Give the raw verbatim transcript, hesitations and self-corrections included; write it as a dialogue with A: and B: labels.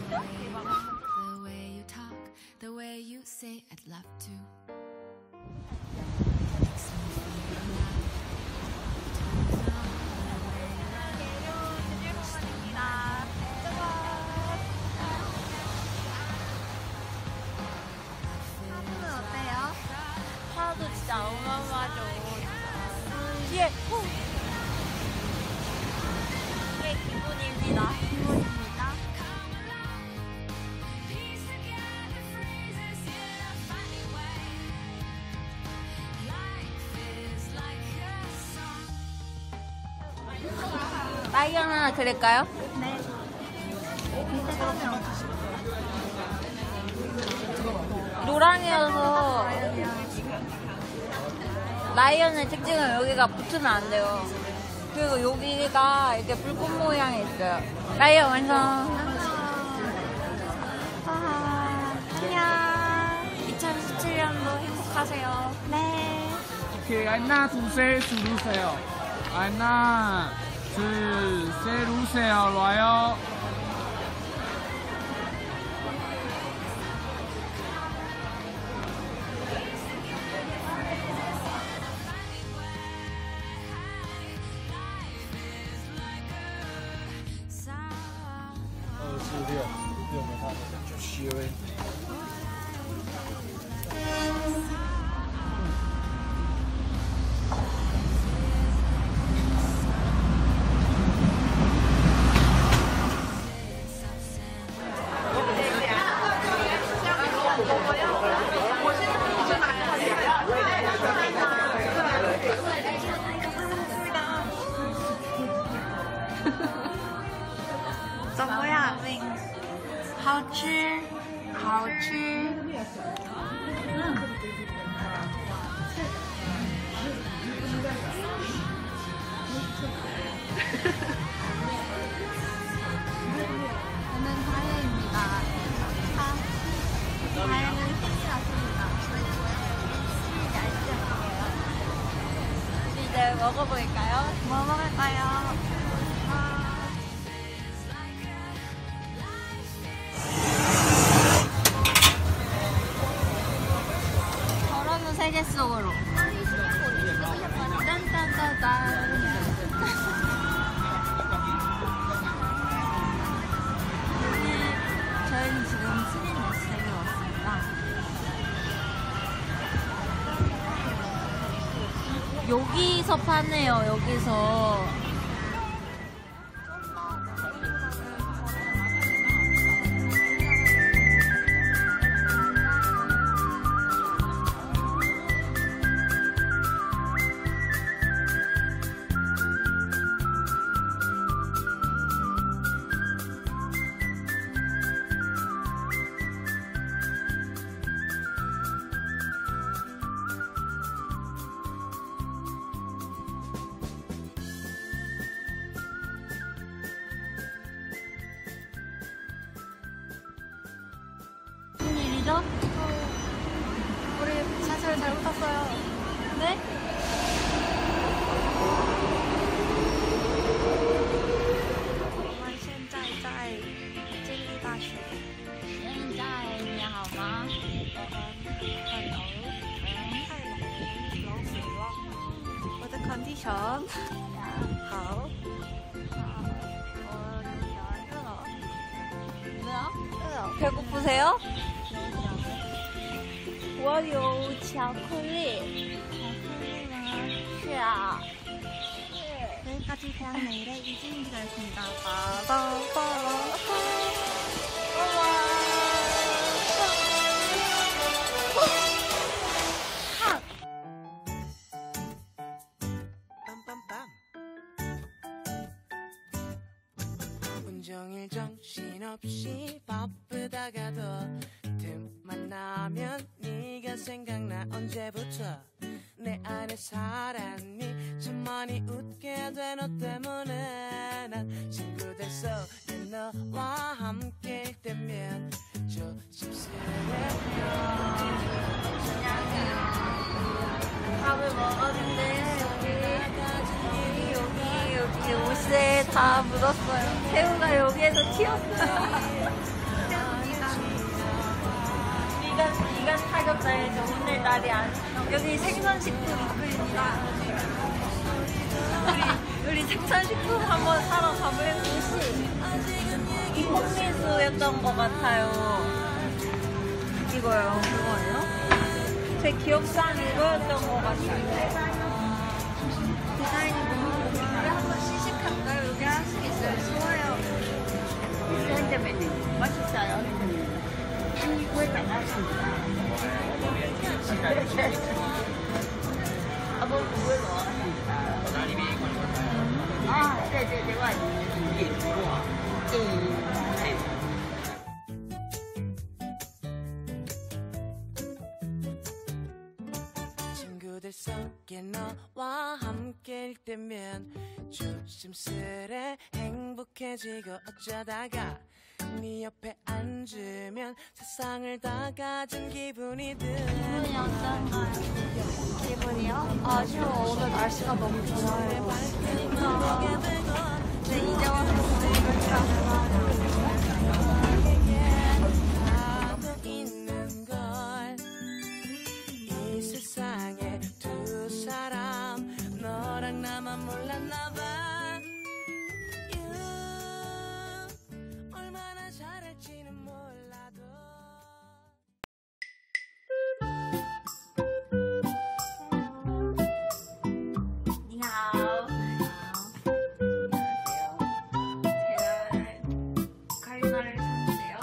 A: 진짜 어마어마하죠. 뒤에 후! 이게 기분입니다. 기분입니다. 라이언 하나 그릴까요? 네. 노랑이어서 라이언의 특징은 여기가 붙으면 안 돼요. 그리고 여기가 이렇게 불꽃 모양이 있어요. 라이언 완성. 안녕. 이천십칠 년도 행복하세요. 네.
B: 오케이, 하나, 둘, 셋, 누르세요. 하나, 둘, 셋, 누르세요. 와요.
C: 二十六，有没有看？就学位。
A: 怎么样？好吃，好吃。저는 다혜입니다. 다혜는 힘이 났습니다. 이제 먹어볼까요? 뭐 먹을까요? 세계 속으로. 딴딴딴딴. 저희는 지금 스린네스에 왔습니다. 여기서 파네요. 여기서. 무슨 일이죠? 우리 사실 잘못 탔어요. 네?现在在建立大学。现在你好吗？很冷，太冷，冷死了。我的 condition 好。 배고프세요? 我有巧克力。巧克力吗？是啊。是。 여기까지 대학 내일의 이지인지가 있습니다. 빠바바.
D: 온종일 정신없이 바쁘다가도 틈만 나면 네가 생각나. 언제부터 내 안에 살았니? 참 많이 웃게 돼 너 때문에. 난 친구들 속에 너와 함께일 때면 조심스레요.
A: 밥을 먹었는데 여기 여기 여기 옷에 다 묻었어요. 새우가 여기에서 튀었어요. 가족들에게 오늘 날이 안 여기 생선식품입니다. 우리 우리 생선식품 한번 사러 가볼래요? 혹시 이콩미수였던 것 같아요. 이거요, 그거예요? 제 기억상 이거였던 것 같아요. 디자인이 너무 우리 한번 시식할까요? 여기 한식 있어요. 좋아요. 샌드위치 맛있어요. 아, 뭐, 뭘 넣어? 아, 네, 네, 네,
D: 친구들 속에 너와 함께일 때면 조심스레 행복해지고 어쩌다가 네 옆에 앉으면 세상을 다 가진 기분이 들.
A: 기분이 어떤가요? 기분이요? 아쉬워. 오늘 날씨가 너무 좋아요. 그러니까. 네, 이제 와서 보니까.
D: 나도 있는 걸. 이 세상에 두 사람 너랑 나만 몰랐나 봐. 얼마나 잘할지는 몰라도.
A: 니하오. 안녕하세요. 제가 칼날을 샀는데요.